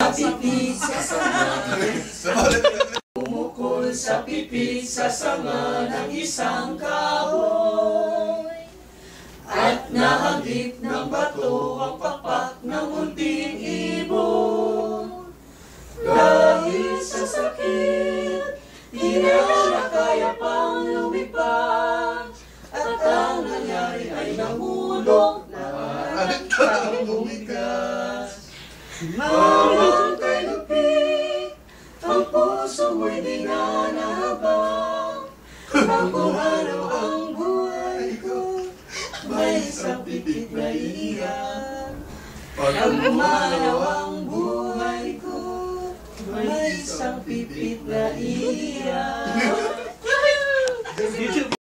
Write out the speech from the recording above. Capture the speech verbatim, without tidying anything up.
sa pipit sa sanga. Umukol sa pipit sa sanga ng isang kahoy. At nahagip ng bato ang pakpak ng munting ibon. Dahil sa sakit, di na siya kaya pang lumipad. At ang nangyari ay nahulog na ang bumigas. Malang kay lupit, ang puso mo'y di na nahabang. Bagong araw ang buhay ko, may isang pipit na iyan. Pag umaraw ang buhay ko, may isang pipit na iyan.